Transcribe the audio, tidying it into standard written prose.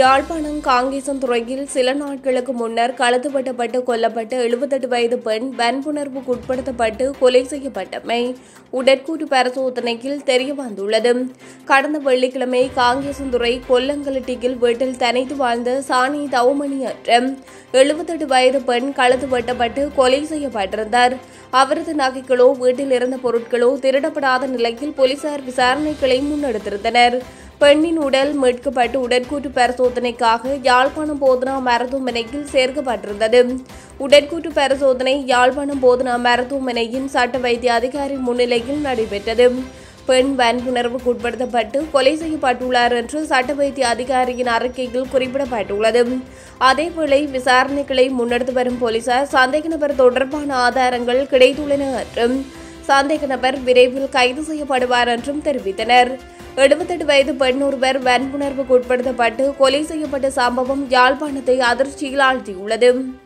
யாழ்ப்பாணம் காங்கேசன்துறையில் சில நாட்களுக்கு முன்னர் களத்து வெட்டப்பட்டு கொல்லப்பட்ட 78 வயது பெண் வன்புணர்வுக்குட்படுத்தப்பட்டு கொலை செய்யப்பட்டமை உடற்கூறு பரிசோதனையில் தெரியவந்துள்ளது. கடந்த வெள்ளிக்கிழமை காங்கேசன்துறை கொல்லங்கலட்டியில் வீட்டில் தனித்து வாழ்ந்த சாணி தவுமணி என்ற 78 வயது பெண் களத்து வெட்டப்பட்டு கொலை செய்யப்பட்டிருந்தார். அவரது நகைகளோ வீட்டில் இருந்த பொருட்களோ திருடப்படாத நிலையில் போலீசார் விசாரணைகளை முன்னெடுத்திருந்தனர். பெண்ணின் உடல் மீட்கப்பட்டு உடற்கூற்று பரிசோதனைக்காக யாழ்ப்பாணம் போதனா மருத்துவமனையில் சேர்க்கப்பட்டிருந்தது. உடற்கூற்று பரிசோதனை யாழ்ப்பாணம் போதனா மருத்துவமனையின் சட்ட வைத்திய அதிகாரி முன்னிலையில் நடைபெற்றது. பெண் வன்புணர்வுக்குட்படுத்தப்பட்டு கொலை செய்யப்பட்டுள்ளார் என்று சட்ட வைத்திய அதிகாரியின் அறிக்கையில் குறிப்பிடப்பட்டுள்ளது. அதேவேளை விசாரணைகளை முன்னெடுத்து வரும் போலீசார் சந்தேக நபர் தொடர்பான ஆதாரங்கள் கிடைத்துள்ளன என்றும் சந்தேக நபர் விரைவில் கைது செய்யப்படுவார் என்றும் தெரிவித்தனர். 78 வயது பெண் ஒருவர் வன்புணர்வுக்குட்படுத்தப்பட்டு கொலை செய்யப்பட்ட சம்பவம் யாழ்ப்பாணத்தை அதிர்ச்சியில் ஆழ்த்தியுள்ளது.